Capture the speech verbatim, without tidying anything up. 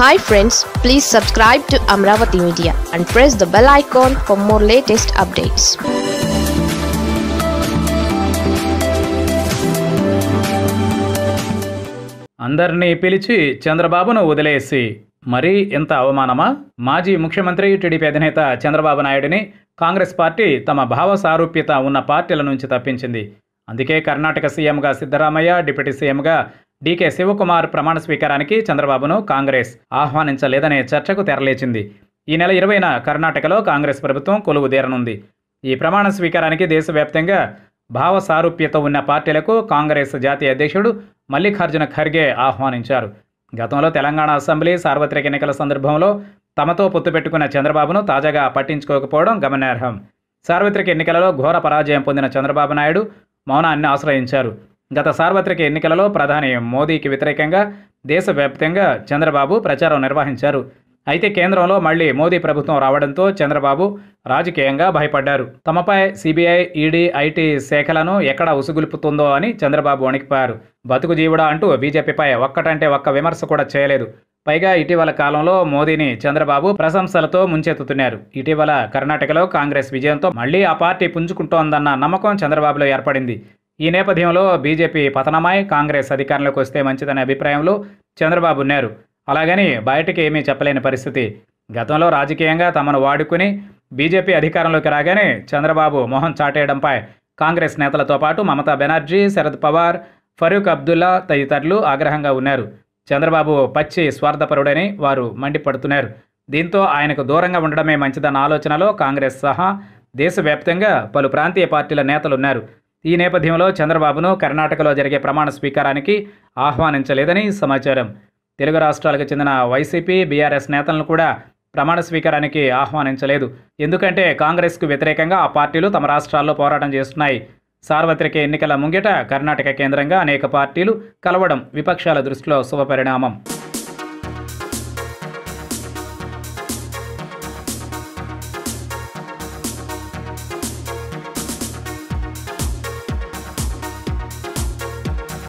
Hi friends, please subscribe to Amaravathi Media and press the bell icon for more latest updates. అందర్నీ పిలిచి చంద్రబాబును వదిలేసి మరీ ఇంత అవమానమా? మాజీ ముఖ్యమంత్రి టీడీపీ అధినేత చంద్రబాబు నాయుడిని కాంగ్రెస్ పార్టీ తమ భావ సారూప్యత ఉన్న పార్టీల నుంచి తప్పించింది. అందుకే కర్ణాటక సీఎంగా సిద్ధరామయ్య, డిప్యూటీ సీఎంగా డీకే శివకుమార్ ప్రమాణ స్వీకారానికి చంద్రబాబును కాంగ్రెస్ ఆహ్వానించలేదనే చర్చకు తెరలేచింది. ఈ నెల ఇరవైన కర్ణాటకలో కాంగ్రెస్ ప్రభుత్వం కొలువుదీరనుంది. ఈ ప్రమాణ స్వీకారానికి దేశవ్యాప్తంగా భావ సారూప్యత ఉన్న పార్టీలకు కాంగ్రెస్ జాతీయ అధ్యక్షుడు మల్లికార్జున ఖర్గే ఆహ్వానించారు. గతంలో తెలంగాణ అసెంబ్లీ సార్వత్రిక ఎన్నికల సందర్భంలో తమతో పొత్తు పెట్టుకున్న చంద్రబాబును తాజాగా పట్టించుకోకపోవడం గమనార్హం. సార్వత్రిక ఎన్నికలలో ఘోర పరాజయం పొందిన చంద్రబాబు నాయుడు మౌనాన్ని ఆశ్రయించారు. గత సార్వత్రిక ఎన్నికలలో ప్రధాని మోదీకి వ్యతిరేకంగా దేశవ్యాప్తంగా చంద్రబాబు ప్రచారం నిర్వహించారు. అయితే కేంద్రంలో మళ్లీ మోదీ ప్రభుత్వం రావడంతో చంద్రబాబు రాజకీయంగా భయపడ్డారు. తమపై సిబిఐ, ఈడీ, ఐటీ శాఖలను ఎక్కడ ఉసుగులుపుతుందో అని చంద్రబాబు వణికిపోయారు. బతుకు జీవుడా అంటూ బీజేపీపై ఒక్కటంటే ఒక్క విమర్శ కూడా చేయలేదు. పైగా ఇటీవల కాలంలో మోదీని చంద్రబాబు ప్రశంసలతో ముంచెత్తుతున్నారు. ఇటీవల కర్ణాటకలో కాంగ్రెస్ విజయంతో మళ్లీ ఆ పార్టీ పుంజుకుంటోందన్న నమ్మకం చంద్రబాబులో ఏర్పడింది. ఈ నేపథ్యంలో బీజేపీ పతనమై కాంగ్రెస్ అధికారంలోకి వస్తే మంచిదనే అభిప్రాయంలో చంద్రబాబు ఉన్నారు. అలాగని బయటికి ఏమీ చెప్పలేని పరిస్థితి. గతంలో రాజకీయంగా తమను వాడుకుని బీజేపీ అధికారంలోకి రాగానే చంద్రబాబు మొహం చాటేయడంపై కాంగ్రెస్ నేతలతో పాటు మమతా బెనర్జీ, శరద్ పవార్, ఫరూక్ అబ్దుల్లా తదితరులు ఆగ్రహంగా ఉన్నారు. చంద్రబాబు పచ్చి స్వార్థపరుడని వారు మండిపడుతున్నారు. దీంతో ఆయనకు దూరంగా ఉండడమే మంచిదన్న ఆలోచనలో కాంగ్రెస్ సహా దేశవ్యాప్తంగా పలు ప్రాంతీయ పార్టీల నేతలున్నారు. ఈ నేపథ్యంలో చంద్రబాబును కర్ణాటకలో జరిగే ప్రమాణ స్వీకారానికి ఆహ్వానించలేదని సమాచారం. తెలుగు రాష్ట్రాలకు చెందిన వైసీపీ, బీఆర్ఎస్ నేతలను కూడా ప్రమాణ స్వీకారానికి ఆహ్వానించలేదు. ఎందుకంటే కాంగ్రెస్కు వ్యతిరేకంగా ఆ పార్టీలు తమ రాష్ట్రాల్లో పోరాటం చేస్తున్నాయి. సార్వత్రిక ఎన్నికల ముంగిట కర్ణాటక కేంద్రంగా అనేక పార్టీలు కలవడం విపక్షాల దృష్టిలో శుభపరిణామం.